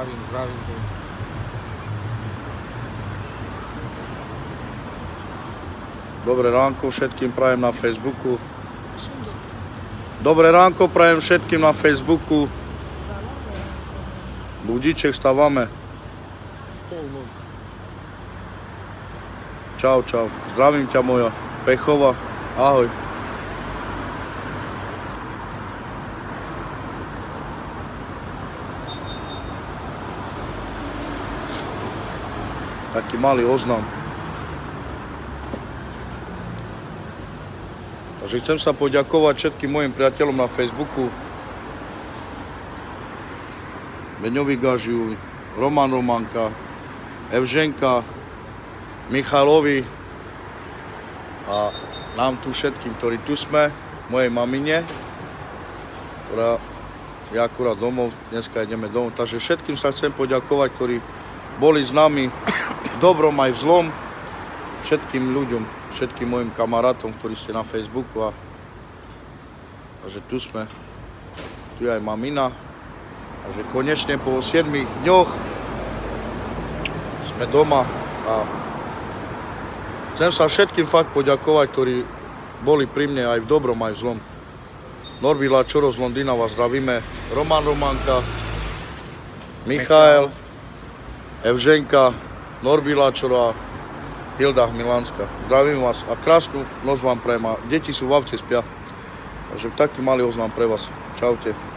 Zdravím. Dobré ránko všetkým prajem na Facebooku. Dobré ránko prajem všetkým na Facebooku. Budíček stávame. Čau. Zdravím ťa moja Pechova. Ahoj. Taký malý oznam. Takže chcem sa poďakovať všetkým mojim priateľom na Facebooku. Beňovi Gažiu, Romanka, Evženka, Michalovi a nám tu všetkým, ktorí tu sme, mojej mamine, ktorá je akurát domov, dneska ideme domov. Takže všetkým sa chcem poďakovať, ktorí boli s nami v dobrom aj v zlom, všetkým ľuďom, všetkým mojim kamarátom, ktorí ste na Facebooku. Takže tu sme, tu je aj mamina. Takže konečne po 7 dňoch sme doma a chcem sa všetkým fakt poďakovať, ktorí boli pri mne aj v dobrom, aj v zlom. Norby Lačoro z Londýna vás zdravíme, Romanka, Michael, Evženka, Norby Lačoro a Hilda Milánska. Zdravím vás a krásnu noc vám prajem a deti sú v aute, spia. Takže taký malý oznám pre vás. Čaute.